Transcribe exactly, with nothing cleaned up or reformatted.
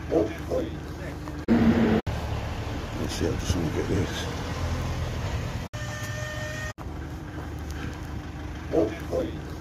Let's see, I just want to get this.